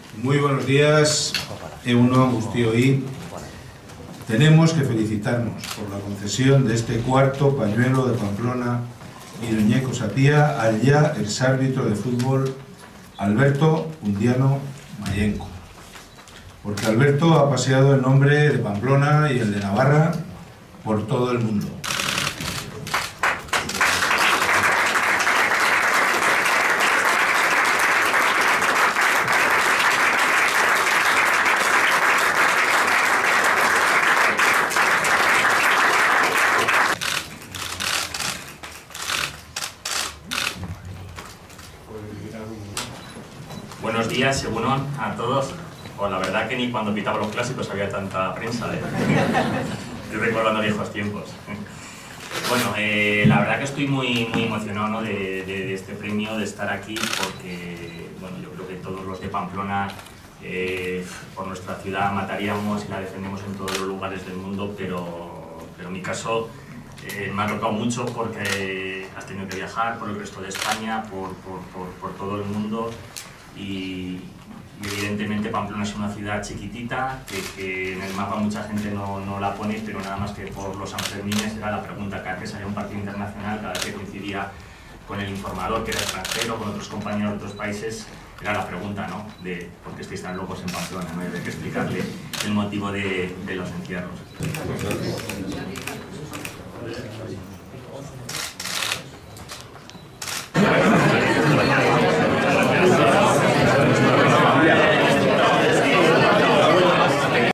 Muy buenos días, egun on guztioi. Tenemos que felicitarnos por la concesión de este cuarto pañuelo de Pamplona Iruñeco Sapía al ya exárbitro de fútbol Alberto Undiano Mayenco. Porque Alberto ha paseado el nombre de Pamplona y el de Navarra por todo el mundo. Buenos días, egun on a todos. Pues la verdad que ni cuando pitaba los clásicos había tanta prensa, Estoy recordando viejos tiempos. Bueno, la verdad que estoy muy emocionado, ¿no? de este premio, de estar aquí, porque bueno, yo creo que todos los de Pamplona por nuestra ciudad mataríamos y la defendemos en todos los lugares del mundo, pero en mi caso me ha tocado mucho porque has tenido que viajar por el resto de España, por todo el mundo. Y evidentemente Pamplona es una ciudad chiquitita que en el mapa mucha gente no la pone, pero nada más que por los Sanfermines era la pregunta. Cada vez que salía un partido internacional, cada vez que coincidía con el informador que era extranjero, con otros compañeros de otros países, era la pregunta, ¿no? De por qué estáis tan locos en Pamplona, ¿no? Y había que explicarle el motivo de los encierros.